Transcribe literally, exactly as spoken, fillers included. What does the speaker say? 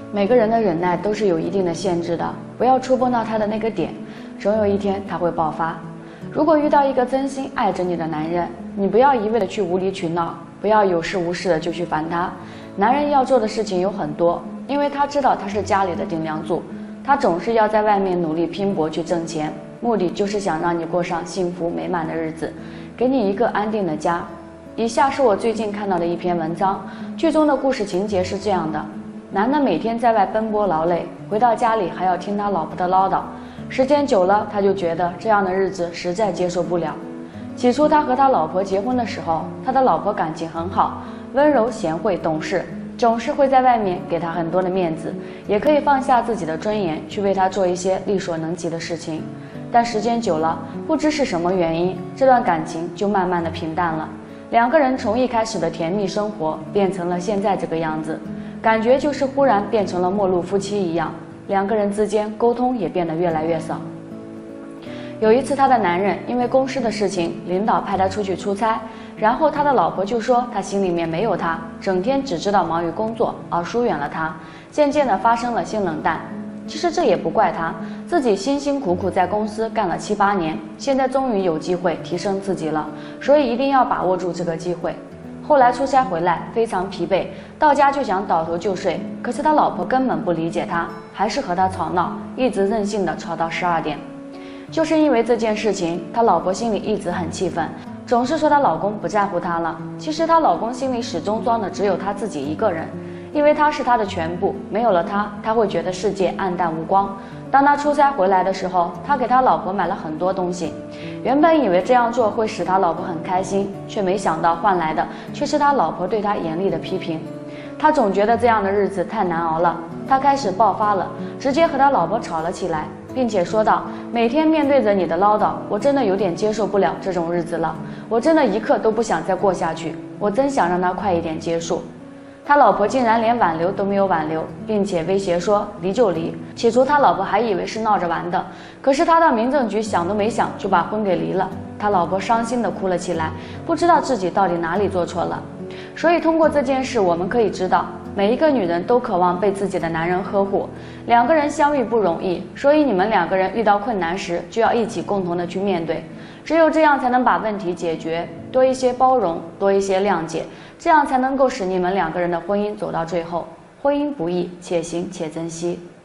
每个人的忍耐都是有一定的限制的，不要触碰到他的那个点，总有一天他会爆发。如果遇到一个真心爱着你的男人，你不要一味的去无理取闹，不要有事无事的就去烦他。男人要做的事情有很多，因为他知道他是家里的顶梁柱，他总是要在外面努力拼搏去挣钱，目的就是想让你过上幸福美满的日子，给你一个安定的家。以下是我最近看到的一篇文章，剧中的故事情节是这样的：男的每天在外奔波劳累，回到家里还要听他老婆的唠叨，时间久了他就觉得这样的日子实在接受不了。起初他和他老婆结婚的时候，他的老婆感情很好，温柔贤惠懂事，总是会在外面给他很多的面子，也可以放下自己的尊严去为他做一些力所能及的事情。但时间久了，不知是什么原因，这段感情就慢慢的平淡了。两个人从一开始的甜蜜生活变成了现在这个样子，感觉就是忽然变成了陌路夫妻一样，两个人之间沟通也变得越来越少。有一次他的男人因为公司的事情，领导派他出去出差，然后他的老婆就说他心里面没有他，整天只知道忙于工作，而疏远了他，渐渐的发生了性冷淡。其实这也不怪他，自己辛辛苦苦在公司干了七八年，现在终于有机会提升自己了，所以一定要把握住这个机会。后来出差回来非常疲惫，到家就想倒头就睡，可是他老婆根本不理解他，还是和他吵闹，一直任性的吵到十二点。就是因为这件事情，他老婆心里一直很气愤，总是说她老公不在乎她了。其实她老公心里始终装的只有他自己一个人，因为他是他的全部，没有了他，他会觉得世界暗淡无光。当他出差回来的时候，他给他老婆买了很多东西，原本以为这样做会使他老婆很开心，却没想到换来的却是他老婆对他严厉的批评。他总觉得这样的日子太难熬了，他开始爆发了，直接和他老婆吵了起来，并且说道：每天面对着你的唠叨，我真的有点接受不了这种日子了，我真的一刻都不想再过下去，我真想让它快一点结束。他老婆竟然连挽留都没有挽留，并且威胁说离就离。起初他老婆还以为是闹着玩的，可是他到民政局想都没想就把婚给离了。他老婆伤心地哭了起来，不知道自己到底哪里做错了。所以通过这件事我们可以知道，每一个女人都渴望被自己的男人呵护，两个人相遇不容易，所以你们两个人遇到困难时就要一起共同的去面对，只有这样才能把问题解决，多一些包容，多一些谅解，这样才能够使你们两个人的婚姻走到最后。婚姻不易，且行且珍惜。